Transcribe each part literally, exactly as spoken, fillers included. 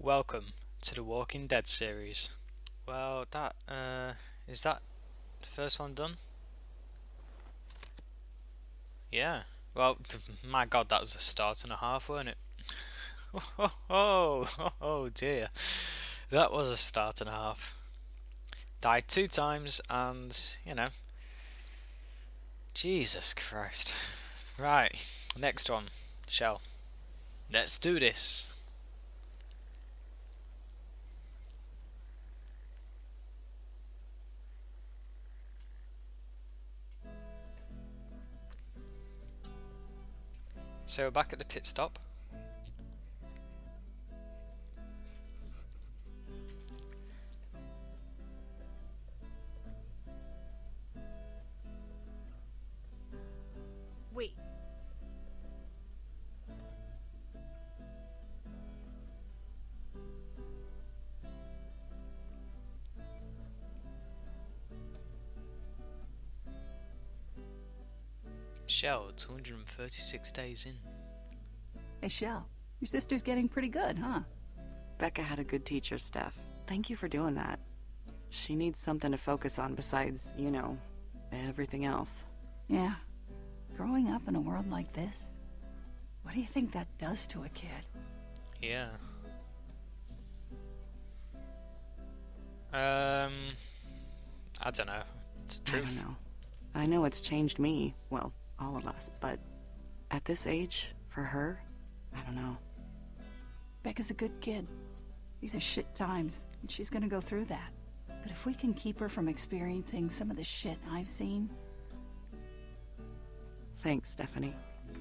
Welcome to the Walking Dead series. Well, that, uh, is that the first one done? Yeah. Well, my god, that was a start and a half, wasn't it? Oh, oh, oh, oh dear. That was a start and a half. Died two times and, you know, Jesus Christ. Right, next one. Shell. Let's do this. So we're back at the pit stop. Wait. Shell, two hundred thirty-six days in. Hey, Shell, your sister's getting pretty good, huh? Becca had a good teacher, Steph. Thank you for doing that. She needs something to focus on besides, you know, everything else. Yeah. Growing up in a world like this, what do you think that does to a kid? Yeah. Um, I don't know. It's the I truth. don't know. I know it's changed me, well, all of us, but at this age, for her, I don't know. Becca's a good kid. These are shit times, and she's gonna go through that. But if we can keep her from experiencing some of the shit I've seen... Thanks, Stephanie.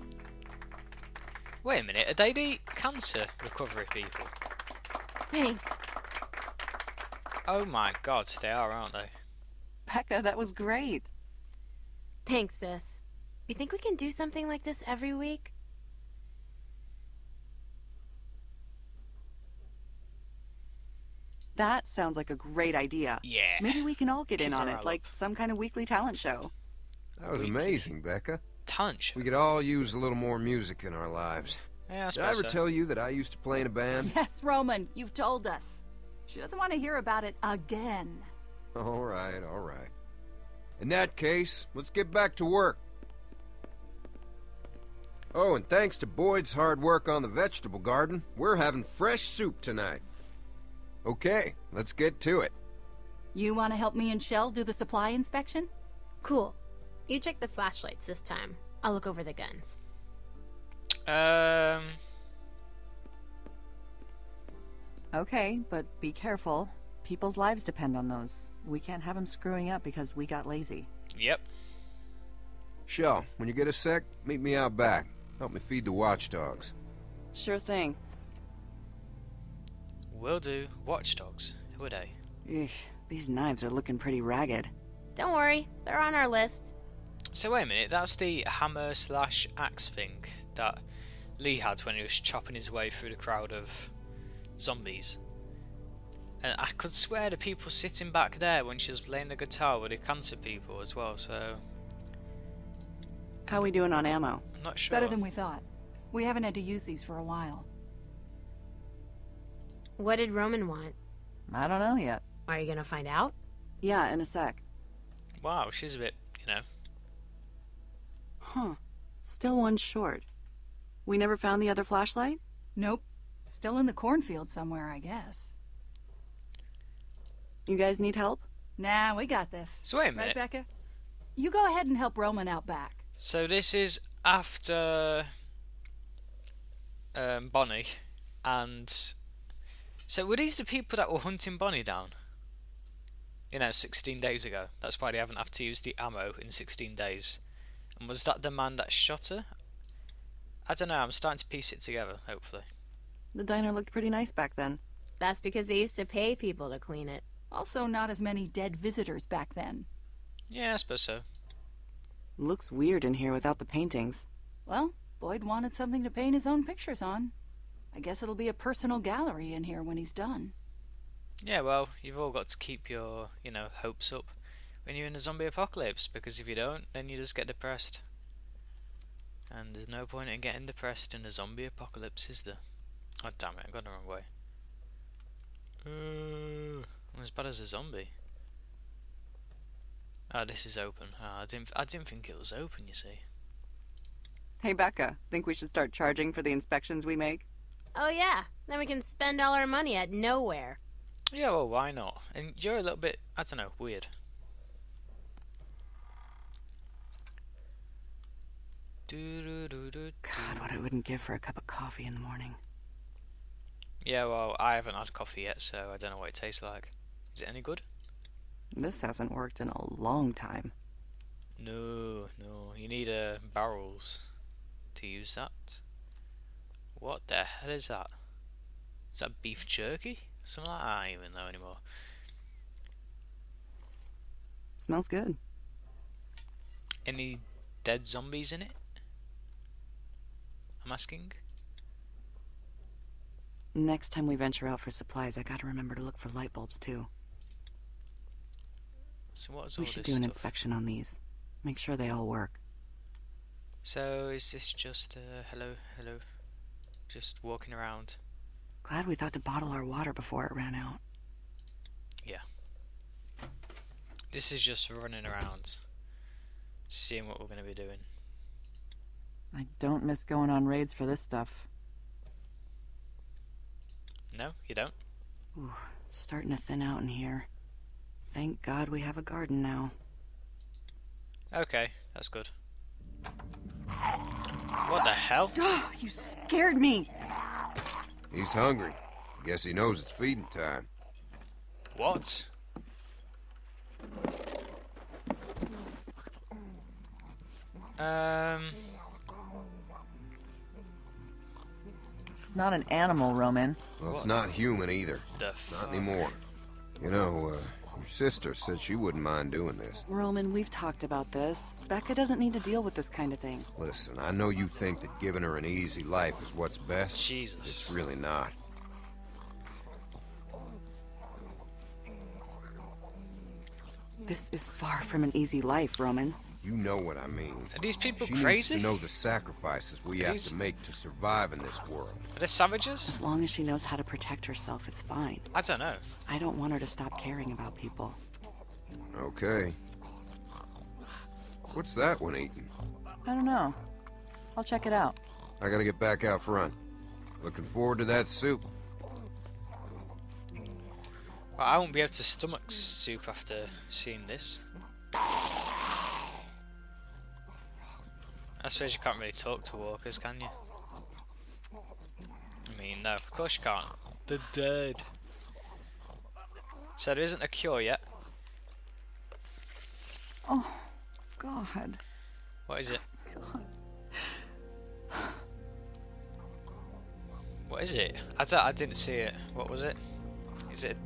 Wait a minute, are they the cancer recovery people? Thanks. Oh my god, they are, aren't they? Becca, that was great. Thanks, sis. You think we can do something like this every week? That sounds like a great idea. Yeah. Maybe we can all get in Keep on it, morale like up. some kind of weekly talent show. That was We- amazing, Becca. Talent show. We could all use a little more music in our lives. Yeah, I Did I suppose ever so. tell you that I used to play in a band? Yes, Roman, you've told us. She doesn't want to hear about it again. All right, all right. In that case, let's get back to work. Oh, and thanks to Boyd's hard work on the vegetable garden, we're having fresh soup tonight. Okay, let's get to it. You want to help me and Shell do the supply inspection? Cool. You check the flashlights this time. I'll look over the guns. Um, Okay, but be careful. People's lives depend on those. We can't have them screwing up because we got lazy. yep. Shell, when you get a sec, meet me out back. Help me feed the watchdogs. Sure thing. Will do. Watchdogs. Who are they? Eesh, these knives are looking pretty ragged. Don't worry, they're on our list. So wait a minute, that's the hammer slash axe thing that Lee had when he was chopping his way through the crowd of zombies. And I could swear the people sitting back there when she was playing the guitar were the cancer people as well, so How we doing on ammo? I'm not sure. Better than we thought. We haven't had to use these for a while. What did Roman want? I don't know yet. Are you gonna find out? Yeah, in a sec. Wow, she's a bit, you know. Huh. Still one short. We never found the other flashlight? Nope. Still in the cornfield somewhere, I guess. You guys need help? Nah, we got this. So wait a Right, minute. Becca? You go ahead and help Roman out back. So this is after um, Bonnie, and so were these the people that were hunting Bonnie down? You know, sixteen days ago. That's why they haven't had to use the ammo in sixteen days. And was that the man that shot her? I don't know. I'm starting to piece it together. Hopefully. The diner looked pretty nice back then. That's because they used to pay people to clean it. Also, not as many dead visitors back then. Yeah, I suppose so. Looks weird in here without the paintings. Well, Boyd wanted something to paint his own pictures on. I guess it'll be a personal gallery in here when he's done. Yeah, well, you've all got to keep your, you know, hopes up when you're in a zombie apocalypse, because if you don't, then you just get depressed. And there's no point in getting depressed in a zombie apocalypse, is there? Oh, damn it, I got the wrong way. Uh, as bad as a zombie. Ah, this is open. Ah, I didn't. I didn't think it was open. You see. Hey, Becca, think we should start charging for the inspections we make? Oh yeah, then we can spend all our money at nowhere. Yeah, well, why not? And you're a little bit, I don't know, weird. God, what I wouldn't give for a cup of coffee in the morning. Yeah, well, I haven't had coffee yet, so I don't know what it tastes like. Is it any good? This hasn't worked in a long time. No, no. You need uh, barrels to use that. What the hell is that? Is that beef jerky? Something like that? I don't even know anymore. Smells good. Any dead zombies in it? I'm asking. Next time we venture out for supplies, I gotta remember to look for light bulbs too. So what's We all should this do an stuff? inspection on these. Make sure they all work. So is this just uh, hello, hello, just walking around? Glad we thought to bottle our water before it ran out. Yeah. This is just running around, seeing what we're going to be doing. I don't miss going on raids for this stuff. No, you don't? Ooh, starting to thin out in here. Thank God we have a garden now. Okay, that's good. What the hell? Oh, you scared me! He's hungry. Guess he knows it's feeding time. What? Um... It's not an animal, Roman. Well, it's not human either. The Not fuck? anymore. You know, uh, your sister said she wouldn't mind doing this. Roman, we've talked about this. Becca doesn't need to deal with this kind of thing. Listen, I know you think that giving her an easy life is what's best. Jesus. It's really not. This is far from an easy life, Roman. You know what I mean. Are these people She crazy? needs to know the sacrifices we have These- to make to survive in this world. Are they savages? As long as she knows how to protect herself, it's fine. I don't know. I don't want her to stop caring about people. Okay. What's that one eating? I don't know. I'll check it out. I gotta get back out front. Looking forward to that soup. Well, I won't be able to stomach soup after seeing this. I suppose you can't really talk to walkers, can you? I mean, no, of course you can't. They're dead. So there isn't a cure yet. Oh, God. What is it? What is it? I, d I didn't see it. What was it? Is it?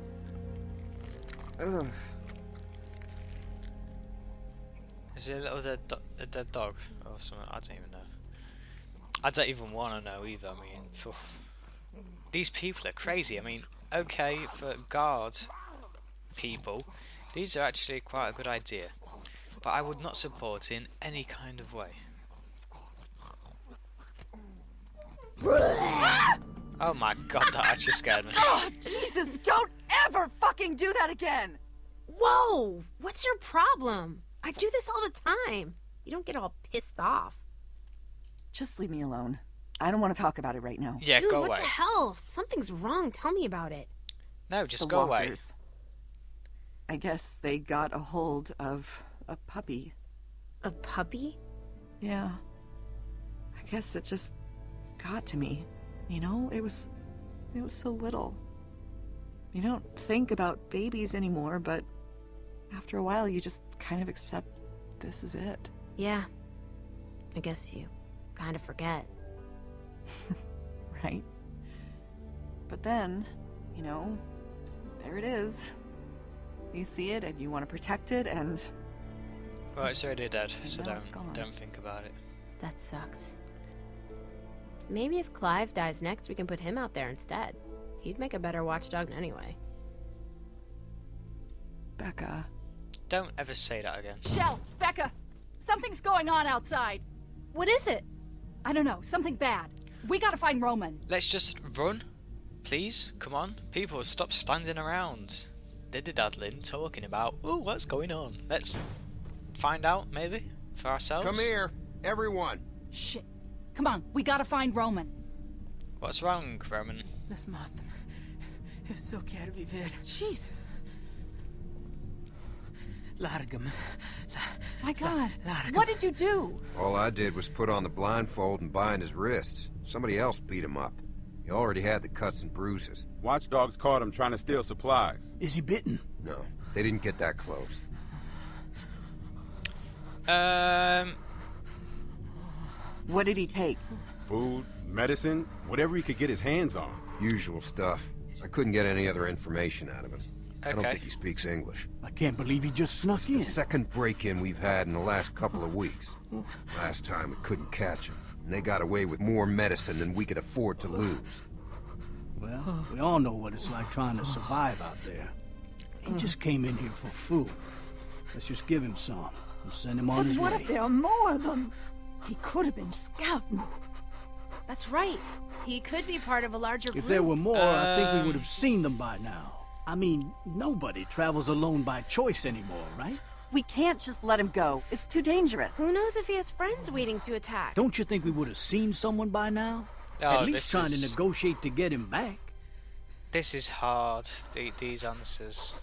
Ugh. Is it a little dead, do a dead dog or something? I don't even know. I don't even want to know either. I mean, oof. These people are crazy. I mean, okay, for guard people, these are actually quite a good idea, but I would not support it in any kind of way. Oh my god, that actually scared me. Oh, Jesus, don't ever fucking do that again! Whoa! What's your problem? I do this all the time. You don't get all pissed off. Just leave me alone. I don't want to talk about it right now. Yeah, Dude, go what away. the hell? If something's wrong, tell me about it. No, just The go away. walkers. I guess they got a hold of a puppy. A puppy? Yeah. I guess it just got to me. You know, it was... it was so little. You don't think about babies anymore, but after a while you just kind of accept this is it. Yeah. I guess you kind of forget. Right? But then, you know, there it is. You see it and you want to protect it and... Well, it's already dead, so now it's don't gone. don't think about it. That sucks. Maybe if Clive dies next, we can put him out there instead. He'd make a better watchdog anyway. Becca... Don't ever say that again. Shell, Becca, something's going on outside. What is it? I don't know, something bad. We gotta find Roman. Let's just run. Please, come on. People, stop standing around. Diddle-daddling, talking about, ooh, what's going on? Let's find out, maybe, for ourselves. Come here, everyone. Shit. Come on, we gotta find Roman. What's wrong, Roman? Let's mop them. Eu só quero viver. Jesus. Larga-me. My God, what did you do? All I did was put on the blindfold and bind his wrists. Somebody else beat him up. He already had the cuts and bruises. Watchdogs caught him trying to steal supplies. Is he bitten? No, they didn't get that close. Um... What did he take? Food, medicine, whatever he could get his hands on. Usual stuff. I couldn't get any other information out of him. I don't Okay. think he speaks English. I can't believe he just snuck in. The second break-in we've had in the last couple of weeks. Last time we couldn't catch him, and they got away with more medicine than we could afford to lose. Well, we all know what it's like trying to survive out there. He just came in here for food. Let's just give him some and send him on But his what way. if there are more of them? He could have been scouting. That's right. He could be part of a larger group. If there were more, I think we Um, would have seen them by now. I mean, nobody travels alone by choice anymore, right? We can't just let him go. It's too dangerous. Who knows if he has friends waiting to attack? Don't you think we would have seen someone by now? Oh, At least this trying is... to negotiate to get him back. This is hard, the, these answers.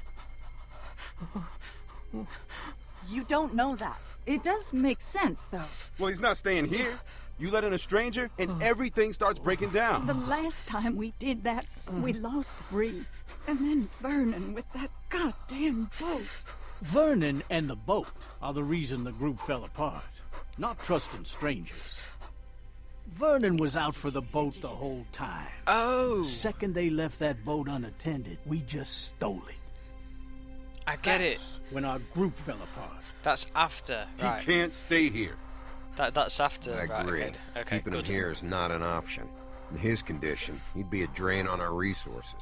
You don't know that. It does make sense, though. Well, he's not staying here. You let in a stranger, and everything starts breaking down. The last time we did that, we lost Bree. And then Vernon with that goddamn boat. Vernon and the boat are the reason the group fell apart. Not trusting strangers. Vernon was out for the boat the whole time. Oh! The second they left that boat unattended, we just stole it. I get it. When our group fell apart. That's after, He right. can't stay here. That That's after, I right, agree. okay. Okay, Keeping good. him here is not an option. In his condition, he'd be a drain on our resources.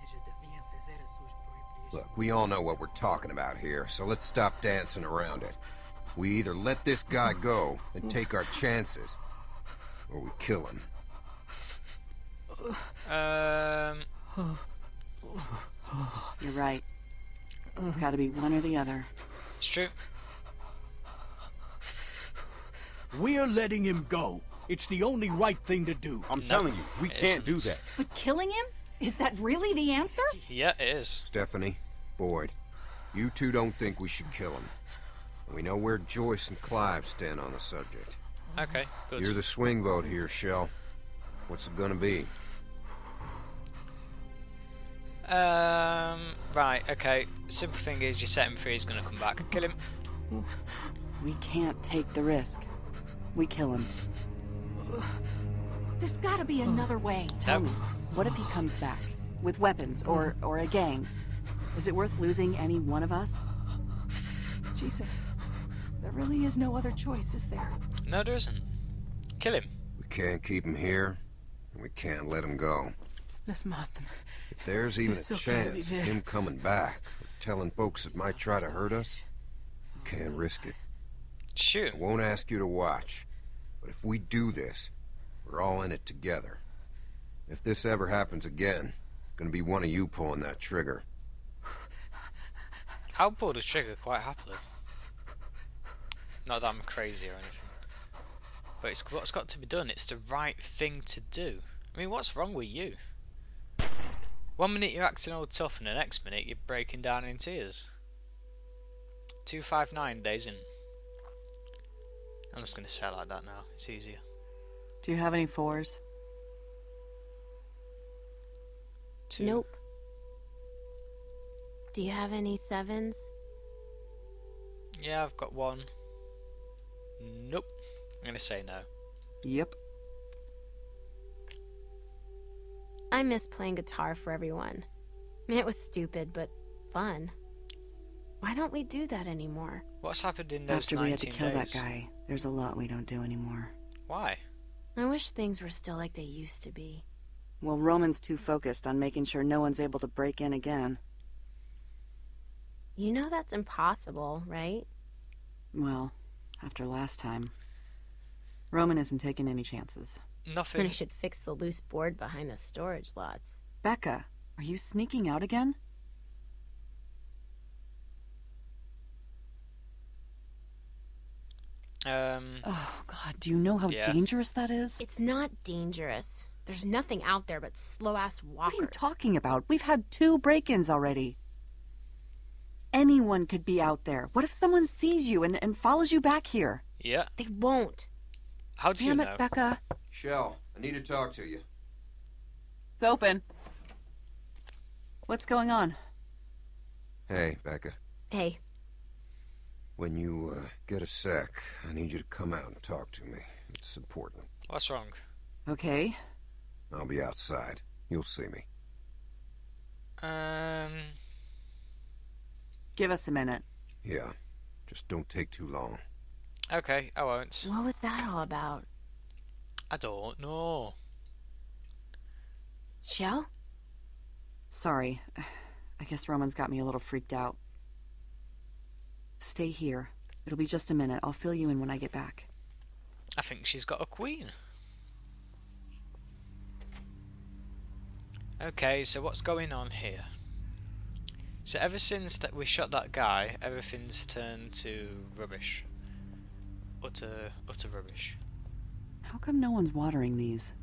Look, we all know what we're talking about here, so let's stop dancing around it. We either let this guy go and take our chances, or we kill him. Um... You're right. It's got to be one or the other. It's true. We're letting him go. It's the only right thing to do. I'm No, telling you, we it can't do isn't. that. But killing him? Is that really the answer? Yeah, it is. Stephanie, Boyd, you two don't think we should kill him. We know where Joyce and Clive stand on the subject. Okay, good. You're the swing vote here, Shell. What's it gonna be? Um, right, okay. Simple thing is, you set him free, he's gonna come back. Kill him. We can't take the risk. We kill him. There's gotta be another way. Tell Nope. me, what if he comes back? With weapons, or, or a gang? Is it worth losing any one of us? Jesus. There really is no other choice, is there? No, there isn't. Kill him. We can't keep him here, and we can't let him go. Let's mop them. If there's even a It's okay, chance of Vivian. him coming back, or telling folks that might try to hurt us, we can't risk it. Shoot. I won't ask you to watch, but if we do this, we're all in it together. If this ever happens again, it's gonna be one of you pulling that trigger. I'll pull the trigger quite happily. Not that I'm crazy or anything. But it's what's got to be done. It's the right thing to do. I mean, what's wrong with you? One minute you're acting all tough and the next minute you're breaking down in tears. two five nine days in. I'm just going to say it like that now. It's easier. Do you have any fours? Two. Nope. Do you have any sevens? Yeah, I've got one. Nope. I'm going to say no. Yep. I miss playing guitar for everyone. It was stupid, but fun. Why don't we do that anymore? What's happened in those After we had to nineteen kill days? that guy, there's a lot we don't do anymore. Why? I wish things were still like they used to be. Well, Roman's too focused on making sure no one's able to break in again. You know that's impossible, right? Well, after last time. Roman isn't taking any chances. And nothing. I should fix the loose board behind the storage lots. Becca, are you sneaking out again? Um, Oh, God, do you know how Yeah. dangerous that is? It's not dangerous. There's nothing out there but slow-ass walkers. What are you talking about? We've had two break-ins already. Anyone could be out there. What if someone sees you and, and follows you back here? yeah. They won't. How do you Damn know? it, Becca. Shell, I need to talk to you. It's open. What's going on? Hey, Becca. Hey, When you uh, get a sec, I need you to come out and talk to me. It's important. What's wrong? Okay. I'll be outside. You'll see me. Um, Give us a minute. Yeah. Just don't take too long. okay, I won't. what was that all about? I don't know. Shell? Sorry. I guess Roman's got me a little freaked out. Stay here. It'll be just a minute. I'll fill you in when I get back. I think she's got a queen. Okay, so what's going on here? So ever since that we shot that guy, everything's turned to rubbish. Utter, utter rubbish. How come no one's watering these?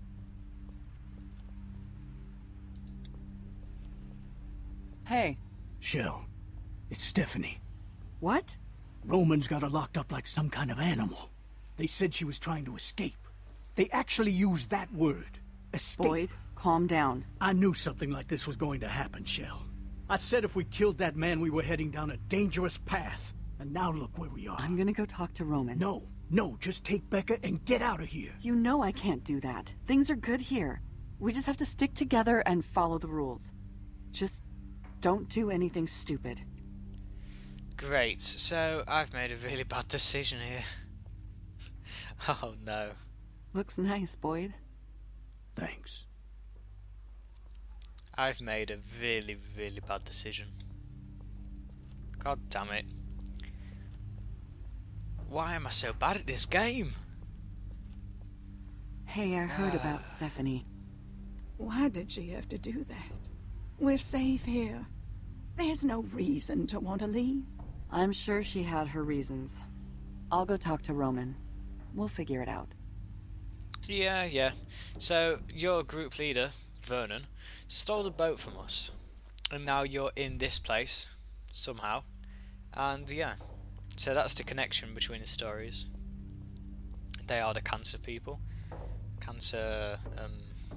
Hey, Shell, it's Stephanie. what? Roman's got her locked up like some kind of animal. They said she was trying to escape. They actually used that word, escape. Boyd, calm down. I knew something like this was going to happen, Shell. I said if we killed that man, we were heading down a dangerous path. And now look where we are. I'm gonna go talk to Roman. No, no, just take Becca and get out of here. You know I can't do that. Things are good here. We just have to stick together and follow the rules. Just don't do anything stupid. Great, so I've made a really bad decision here. Oh no. Looks nice, Boyd. Thanks. I've made a really, really bad decision. God damn it. Why am I so bad at this game? Hey, I heard about Stephanie. Why did she have to do that? We're safe here. There's no reason to want to leave. I'm sure she had her reasons. I'll go talk to Roman. We'll figure it out. Yeah, yeah. So, your group leader, Vernon, stole the boat from us. And now you're in this place, somehow. And yeah. So that's the connection between the stories. They are the cancer people. Cancer, um...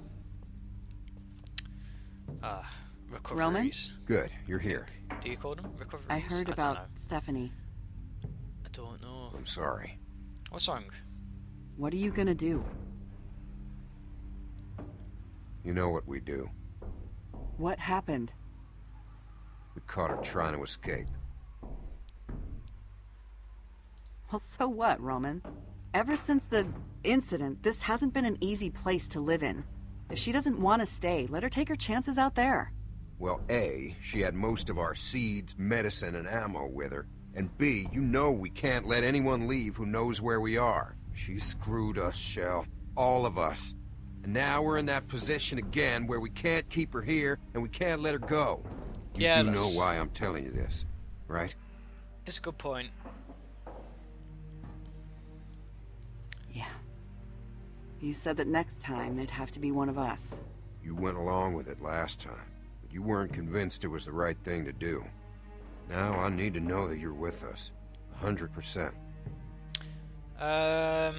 Uh, recoveries. Good, you're here. Do you call them recoveries? I heard don't about know. Stephanie. I don't know. I'm sorry. What's wrong? What are you gonna do? You know what we do. What happened? We caught her trying to escape. Well, so what, Roman? Ever since the incident, this hasn't been an easy place to live in. If she doesn't want to stay, let her take her chances out there. Well, A, she had most of our seeds, medicine, and ammo with her. And B, you know we can't let anyone leave who knows where we are. She screwed us, Shell. All of us. And now we're in that position again where we can't keep her here and we can't let her go. You Yeah, do know that's- why I'm telling you this, right? It's a good point. Yeah. You said that next time it'd have to be one of us. You went along with it last time, but you weren't convinced it was the right thing to do. Now I need to know that you're with us. A hundred percent. Um...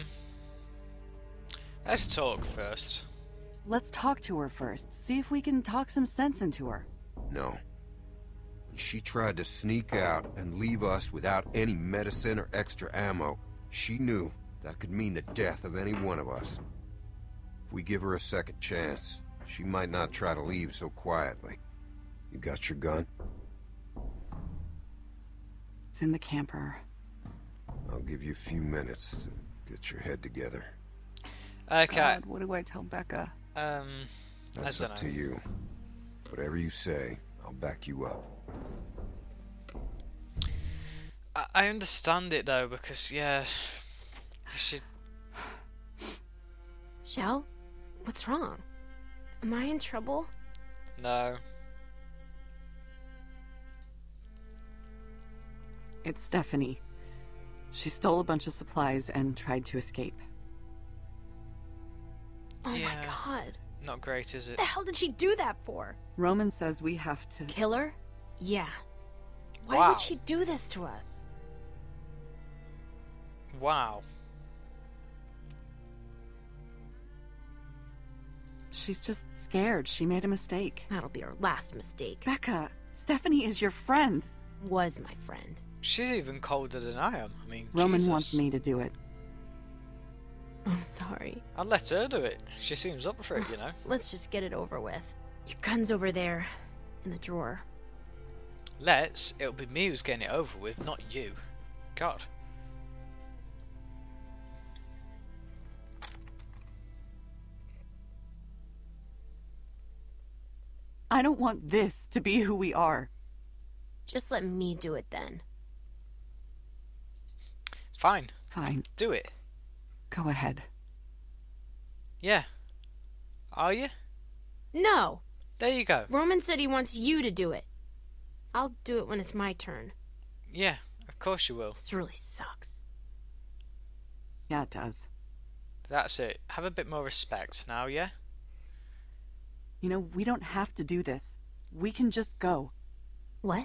Let's talk first. Let's talk to her first. See if we can talk some sense into her. No. When she tried to sneak out and leave us without any medicine or extra ammo, she knew that could mean the death of any one of us. If we give her a second chance, she might not try to leave so quietly. You got your gun? It's in the camper. I'll give you a few minutes to get your head together. Okay. God, what do I tell Becca? Um... That's I up don't know. to you. Whatever you say, I'll back you up. I, I understand it though, because, yeah... You should... Shell? What's wrong? Am I in trouble? No. It's Stephanie. She stole a bunch of supplies and tried to escape. Oh Yeah. my god. Not great, is it? What the hell did she do that for? Roman says we have to... Kill her? Yeah. Why Wow. would she do this to us? Wow. She's just scared. She made a mistake. That'll be our last mistake. Becca, Stephanie is your friend. Was my friend. She's even colder than I am. I mean, Roman Jesus. wants me to do it. I'm sorry. I'll let her do it. She seems up for it, you know. Let's just get it over with. Your gun's over there, in the drawer. Let's. It'll be me who's getting it over with, not you. God. I don't want this to be who we are. Just let me do it then. Fine. Fine. Do it. Go ahead. Yeah. Are you? No! There you go. Roman said he wants you to do it. I'll do it when it's my turn. Yeah, of course you will. This really sucks. Yeah, it does. That's it. Have a bit more respect now, yeah? You know, we don't have to do this. We can just go. What?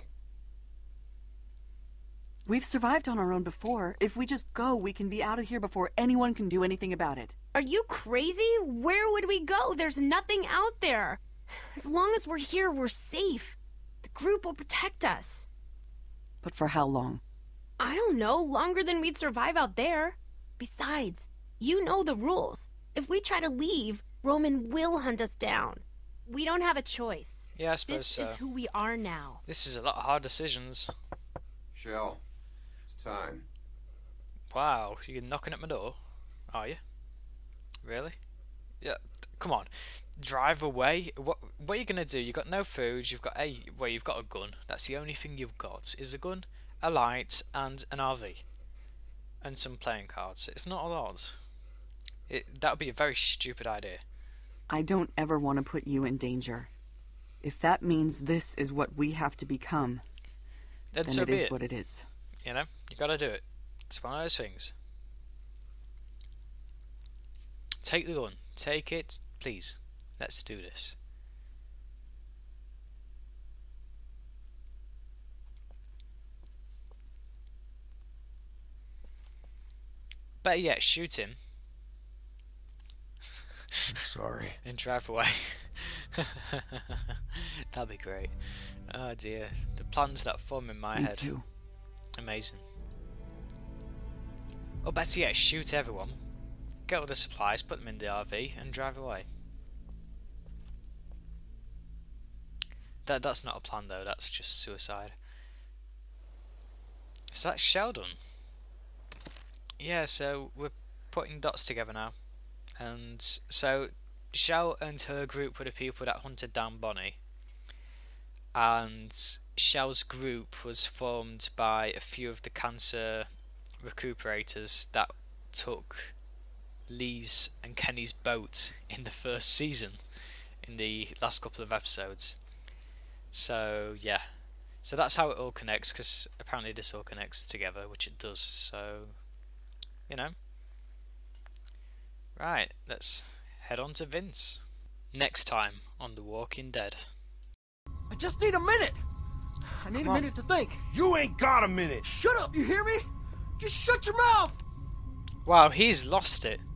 We've survived on our own before. If we just go, we can be out of here before anyone can do anything about it. Are you crazy? Where would we go? There's nothing out there. As long as we're here, we're safe. The group will protect us. But for how long? I don't know. Longer than we'd survive out there. Besides, you know the rules. If we try to leave, Roman will hunt us down. We don't have a choice. Yeah, I suppose This so. is who we are now. This is a lot of hard decisions. Shell, it's time. Wow, you're knocking at my door? Are you? Really? Yeah, come on. Drive away? What What are you gonna do? You've got no food, you've got a... Well, you've got a gun. That's the only thing you've got, is a gun, a light, and an R V. And some playing cards. It's not a lot. It, that would be a very stupid idea. I don't ever want to put you in danger. If that means this is what we have to become, Then, then so it be is it. what it is. You know, you gotta do it. It's one of those things. Take the gun. Take it, please. Let's do this. Better yet, shoot him. Sorry. And drive away. That'd be great. Oh dear. The plans that form in my Me head. too. Amazing. Or better yet, shoot everyone. Get all the supplies, put them in the R V, and drive away. That That's not a plan though, that's just suicide. So that's Sheldon. Yeah, so we're putting dots together now. And so Shell and her group were the people that hunted down Bonnie. And Shell's group was formed by a few of the cancer recuperators that took Lee's and Kenny's boat in the first season, in the last couple of episodes. So yeah, so that's how it all connects, because apparently this all connects together, which it does, so you know. Right, let's head on to Vince. Next time on The Walking Dead. I just need a minute. I need Come a on. minute to think. You ain't got a minute. Shut up, you hear me? Just shut your mouth. Wow, he's lost it.